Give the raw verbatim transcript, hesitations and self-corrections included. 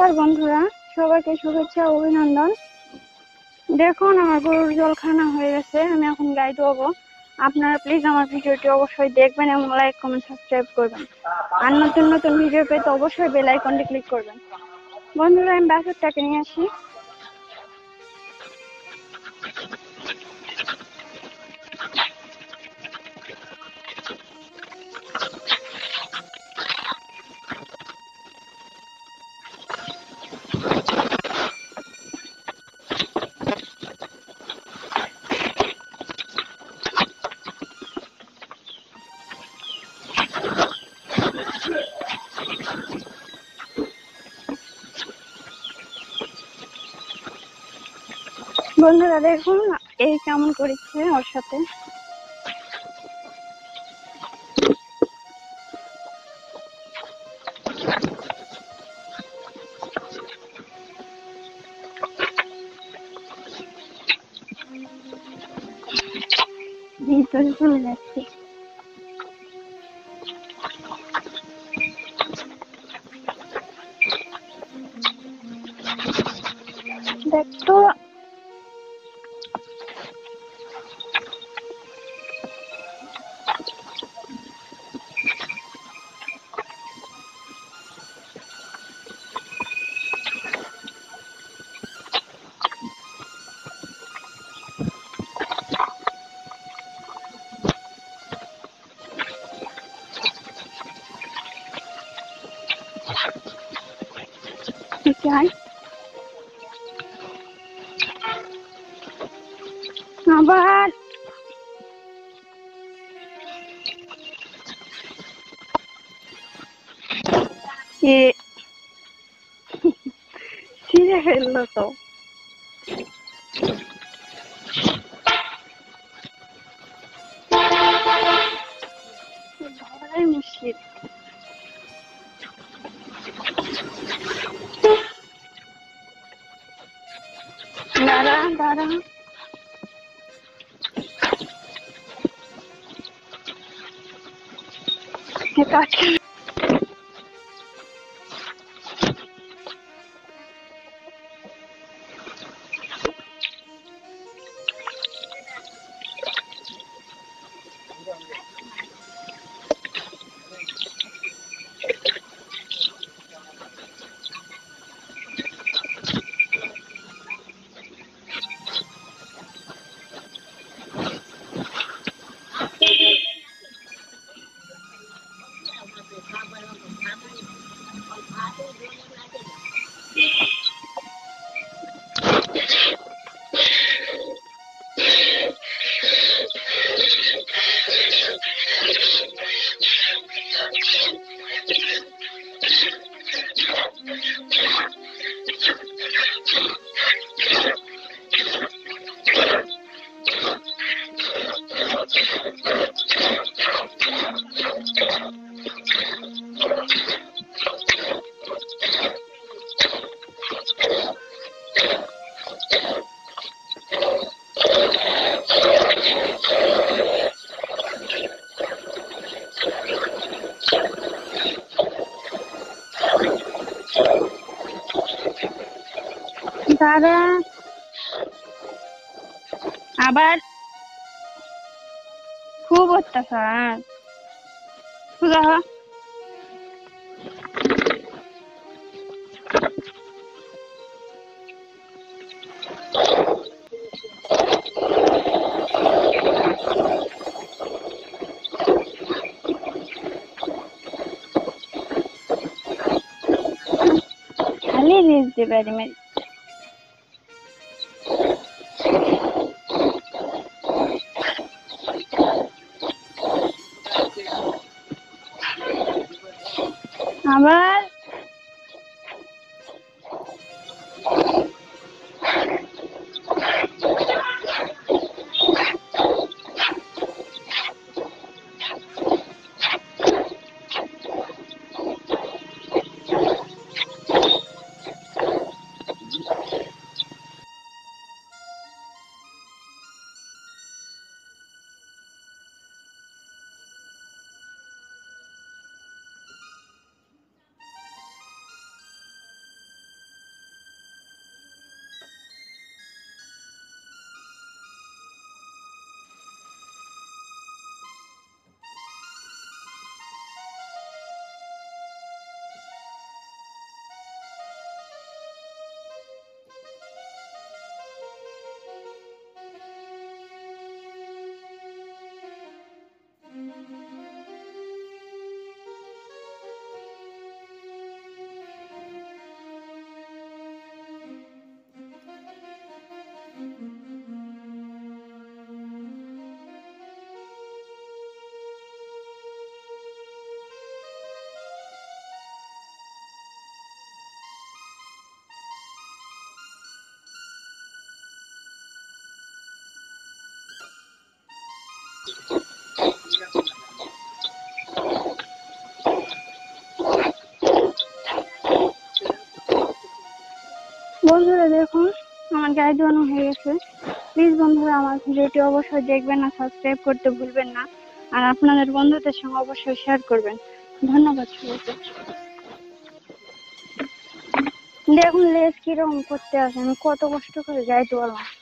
নমস্কার বন্ধুরা, সবাইকে শুভেচ্ছা অভিনন্দন। দেখুন আমার গরুর জল খানা হয়ে গেছে, আমি এখন গাই ধোবো। আপনারা প্লিজ আমার ভিডিওটি অবশ্যই দেখবেন এবং লাইক কমেন্ট সাবস্ক্রাইব করবেন, আর নতুন নতুন ভিডিও পেতে অবশ্যই বেল আইকনটি ক্লিক করবেন। বন্ধুরা, আমি বাছুরটাকে নিয়ে আসি। বন্ধুরা দেখুন এই কেমন করেছে ওর সাথে। ভিতরে চলে যাচ্ছে। দেখতো চাই আবার এ ছিঁড়ে ফেললো তো। ধরাই মুশকিল। দাঁড়া দাঁড়া কাজ দাঁড়া আবার খুব অত্যাচার। সোজা হ। খালি রেস দে বাড়ি মারি। আবার বন্ধুরা দেখুন আমার গায়ে ধোয়ানো হয়ে গেছে। প্লিজ বন্ধুরা আমার ভিডিওটি অবশ্যই দেখবেন না, সাবস্ক্রাইব করতে ভুলবেন না, আর আপনাদের বন্ধুদের সঙ্গে অবশ্যই শেয়ার করবেন। ধন্যবাদ সবাইকে। দেখুন লেজ কিরকম করতে আসে, আমি কত কষ্ট করে গায়ে ধোয়ালাম।